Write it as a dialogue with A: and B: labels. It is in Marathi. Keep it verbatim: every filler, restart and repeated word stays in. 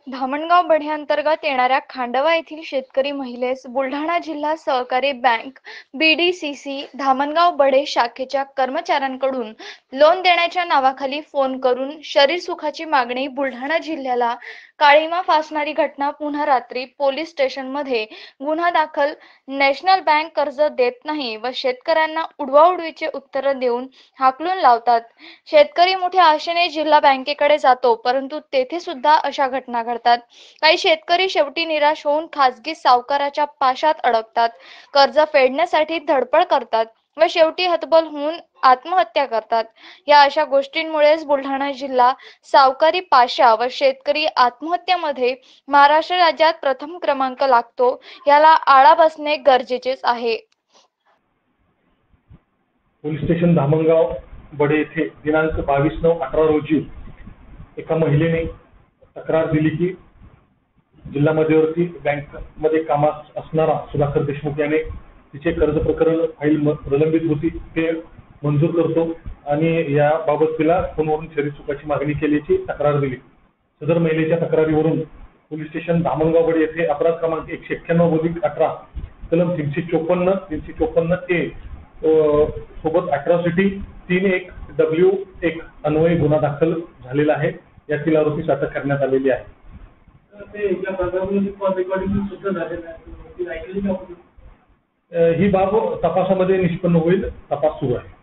A: धामणगाव बढ्याअंतर्गत येणाऱ्या खांडवा येथील शेतकरी महिलेस बुलढाणा जिल्हा सहकारी बँक बीडीसीसी धामणगाव बढे शाखेच्या कर्मचाऱ्यांकडून लोन देण्याच्या नावाखाली फोन करून शरीर सुखाची मागणी बुलढाणा जिल्ह्याला काळिमा फासणारी घटना पुन्हा रात्री पोलीस स्टेशनमध्ये गुन्हा दाखल। नॅशनल बँक कर्ज देत नाही व शेतकऱ्यांना उडवाउडवीचे उत्तर देऊन हाकलून लावतात। शेतकरी मोठ्या आशेने जिल्हा बँकेकडे जातो, परंतु तेथे सुद्धा अशा घटना घडतात। काही शेतकरी शेवटी निराश होऊन खासगी सावकाराच्या पाशात अडकतात, कर्ज फेडण्यासाठी धडपड करतात व शेवटी हतबल होऊन आत्महत्या करतात। या अशा गोष्टींमुळेच बुलढाणा जिल्हा सावकारी पाशा व शेतकरी आत्महत्येमध्ये महाराष्ट्र राज्यात प्रथम क्रमांक लागतो। याला आळा बसणे गरजेचेच आहे।
B: पोलीस स्टेशन धामणगाव बडे येथे दिनांक बावीस नऊ अठरा रोजी एका महिलेने तक्रार दिली की जिल्हा मध्यवर्ती बँक मध्ये कामात असणारा सुधाकर देशमुख याने तिचे कर्ज प्रकरण फाईल प्रलंबित होती ते मंजूर करतो आणि याबाबत तिला फोनवरून शरीर सुखाची मागणी केल्याची तक्रार दिली। सदर महिलेच्या तक्रारीवरून पोलीस स्टेशन धामणगाव बडे येथे अपराध क्रमांक एकशे एक्क्याण्णव अधिक अठरा कलम तीनशे चोपन्न तीनशे चोपन्न ए सोबत अट्रॉसिटी तीन एक डब्ल्यू एक अन्वये गुन्हा दाखल झालेला आहे। यातील आरोपीस अटक करण्यात आलेली आहे। ही बाब तपासामध्ये निष्पन्न होईल, तपास सुरू आहे।